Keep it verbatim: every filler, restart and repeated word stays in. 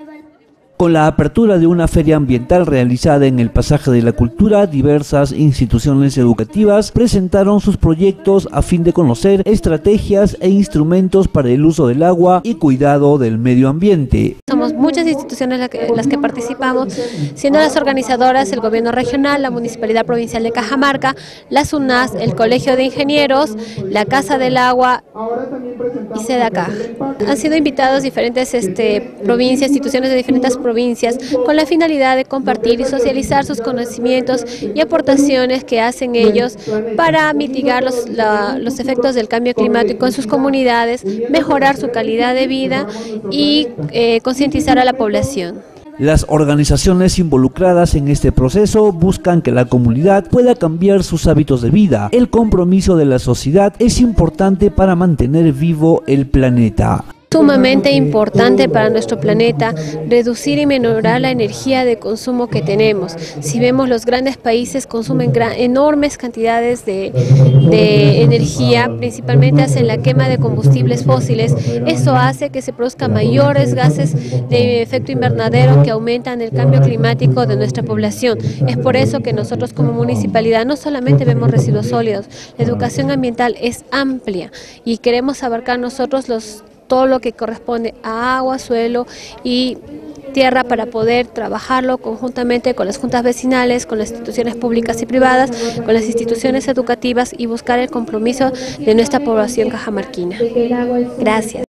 Con la apertura de una feria ambiental realizada en el Pasaje de la Cultura, diversas instituciones educativas presentaron sus proyectos a fin de conocer estrategias e instrumentos para el uso del agua y cuidado del medio ambiente. Somos muchas instituciones las que, las que participamos, siendo las organizadoras el Gobierno Regional, la Municipalidad Provincial de Cajamarca, la SUNAS, el Colegio de Ingenieros, la Casa del Agua y SEDACAJ. Han sido invitados diferentes este, provincias, instituciones de diferentes provincias, con la finalidad de compartir y socializar sus conocimientos y aportaciones que hacen ellos para mitigar los, la, los efectos del cambio climático en sus comunidades, mejorar su calidad de vida y eh, concientizar a la población. Las organizaciones involucradas en este proceso buscan que la comunidad pueda cambiar sus hábitos de vida. El compromiso de la sociedad es importante para mantener vivo el planeta. Sumamente importante para nuestro planeta reducir y minorar la energía de consumo que tenemos. Si vemos, los grandes países consumen gran, enormes cantidades de, de energía, principalmente hacen la quema de combustibles fósiles. Eso hace que se produzcan mayores gases de efecto invernadero que aumentan el cambio climático de nuestra población. Es por eso que nosotros como municipalidad no solamente vemos residuos sólidos, la educación ambiental es amplia y queremos abarcar nosotros los todo lo que corresponde a agua, suelo y tierra para poder trabajarlo conjuntamente con las juntas vecinales, con las instituciones públicas y privadas, con las instituciones educativas y buscar el compromiso de nuestra población cajamarquina. Gracias.